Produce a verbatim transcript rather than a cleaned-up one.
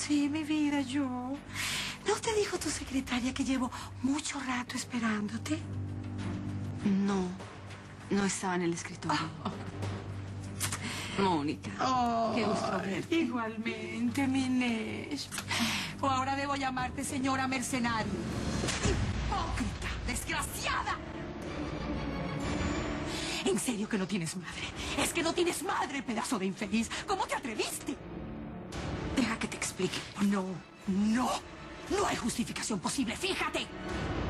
Sí, mi vida, yo. ¿No te dijo tu secretaria que llevo mucho rato esperándote? No, no estaba en el escritorio. Oh. Mónica, Oh, qué gusto verte. Igualmente, mi Inés. O ahora debo llamarte señora mercenaria. Hipócrita, desgraciada. ¿En serio que no tienes madre? Es que no tienes madre, pedazo de infeliz. ¿Cómo te atreviste? Deja que te explique. No, no. No hay justificación posible, fíjate.